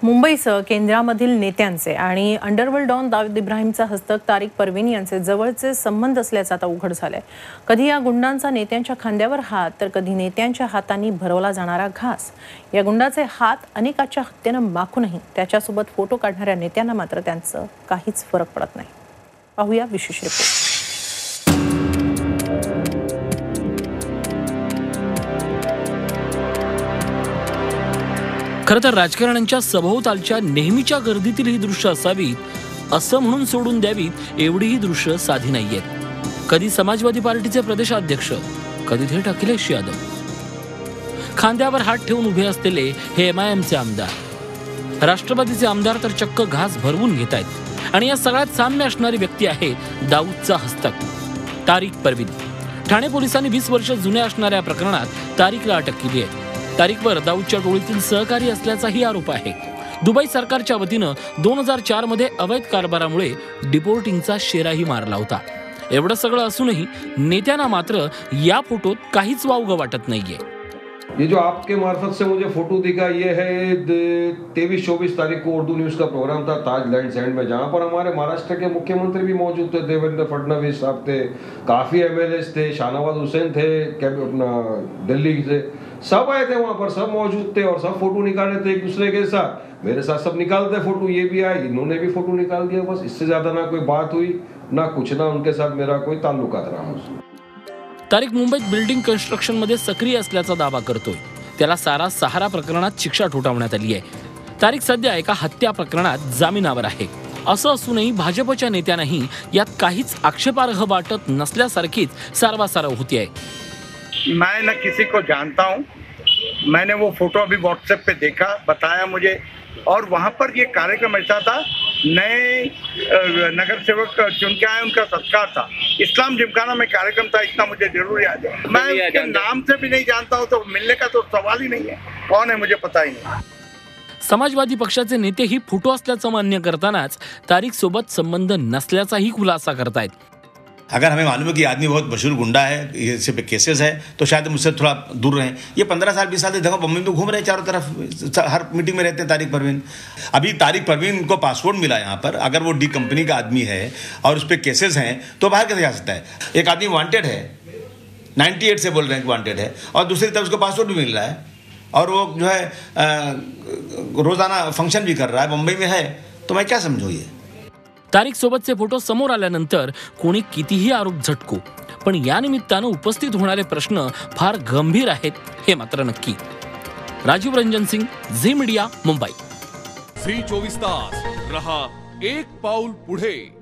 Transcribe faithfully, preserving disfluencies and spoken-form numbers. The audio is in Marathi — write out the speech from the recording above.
मुंबईसह केंद्रामधील नेत्यांचे आणि अंडरवर्ल्ड डॉन दाऊद इब्राहिमचा हस्तक तारिक परवीन यांचे जवळचे संबंध असल्याचं आता उघड झालंय। कधी या गुंडांचा नेत्यांच्या खांद्यावर हात तर कधी नेत्यांच्या हातांनी भरवला जाणारा घास। या गुंडाचे हात अनेकाच्या हत्येनं माखूनही त्याच्यासोबत फोटो काढणाऱ्या नेत्यांना मात्र त्यांचं काहीच फरक पडत नाही। पाहूया विशेष रिपोर्ट। खरं तर राजकारण्यांच्या सभोवतालच्या नेहमीच्या गर्दीतील ही दृश्य असावीत असं म्हणून सोडून द्यावीत एवढी ही दृश्य साधी नाहीयेत। कधी समाजवादी पार्टीचे प्रदेशाध्यक्ष, कधी थेट अखिलेश यादव, खांद्यावर हात ठेवून उभे असलेले हे एम आय एमचे आमदार, राष्ट्रवादीचे आमदार तर चक्क घास भरवून घेत आहेत। आणि या सगळ्यात साम्य असणारी व्यक्ती आहे दाऊदचा हस्तक तारिक परवीन। ठाणे पोलिसांनी वीस वर्ष जुन्या असणाऱ्या प्रकरणात तारिकला अटक केली आहे। तारिकवर दाऊदच्या टोळीतील सहकारी असल्याचाही आरोप आहे। दुबई सरकारच्या वतीनं दोन हजार चार मध्ये अवैध कारभारामुळे डिपोर्टिंगचा शेराही मारला होता। एवढं सगळं असूनही नेत्यांना मात्र या फोटोत काहीच वावगं वाटत नाहीये। ये जो आपके मार्फत से मुझे फोटो दिखा, ये है तेईस चौबीस तारीख को उर्दू न्यूज़ का प्रोग्राम था ताज लैंड एंड में, जहाँ पर हमारे महाराष्ट्र के मुख्यमंत्री भी मौजूद थे। देवेंद्र फडणवीस साहब थे, काफ़ी एम एल एस थे, शाहनवाज हुसैन थे अपना दिल्ली से, सब आए थे वहाँ पर, सब मौजूद थे और सब फोटो निकाले थे एक दूसरे के साथ। मेरे साथ सब निकालते फोटो, ये भी आए, इन्होंने भी फोटो निकाल दिया। बस इससे ज़्यादा ना कोई बात हुई ना कुछ, ना उनके साथ मेरा कोई ताल्लुकात रहा। तारिक मुंबईत बिल्डिंग कन्स्ट्रक्शन मध्ये सक्रिय असल्याचा दावा करतोय। त्याला सारा सहारा प्रकरणात शिक्षा ठोठावण्यात आली आहे। तारिक सध्या एका हत्या प्रकरणात जामिनावर आहे। असं असूनही भाजपच्या नेत्यांनाही यात काहीच आक्षेपार्ह वाटत नसल्यासारखीच सारवासारव होती आहे। मैं न किसी को जानता हूँ, मैंने वो फोटो अभी व्हाट्सएप पे देखा, बताया मुझे, और वहाँ पर ये कार्यक्रम ऐसा था, नए नगर सेवक चुन के आए, उनका सत्कार था, इस्लाम जिमखाना में कार्यक्रम था, इतना मुझे जरूर याद है। मैं उसके नाम से भी नहीं जानता हूँ, तो मिलने का तो सवाल ही नहीं है, कौन है मुझे पता ही नहीं। समाजवादी पक्षाचे नेते ही फोटो असल्याचं मान्य करतानाच तारिक सोबत संबंध नसल्याचाही खुलासा करतायत। अगर हमें मालूम है कि आदमी बहुत मशहूर गुंडा है, ये सिर्फ केसेस है, तो शायद मुझसे थोड़ा दूर रहें। ये पंद्रह साल बीस साल से देखो बम्बई में घूम रहे हैं, चारों तरफ हर मीटिंग में रहते हैं तारिक परवीन। अभी तारिक परवीन को पासपोर्ट मिला यहाँ पर, अगर वो डी कंपनी का आदमी है और उस पर केसेस हैं तो बाहर कैसे जा सकता है? एक आदमी वांटेड है, नाइन्टी एट से बोल रहे हैं कि वांटेड है, और दूसरी तरफ उसको पासपोर्ट भी मिल रहा है, और वो जो है रोजाना फंक्शन भी कर रहा है, मुंबई में है, तो मैं क्या समझू? ये तारिक सोबतचे फोटो समोर आल्यानंतर कोणी कितीही आरोप झटको, पण या निमित्तानं उपस्थित होणारे प्रश्न फार गंभीर आहेत हे मात्र नक्की। राजीव रंजन सिंग, झी मीडिया, मुंबई। झी चोवीस तास रहा एक पाऊल पुढे।